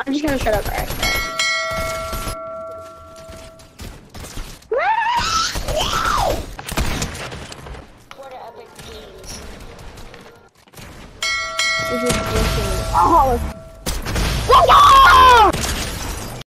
I'm just gonna shut up, alright? What an epic games. This is ridiculous. Oh! Let's go!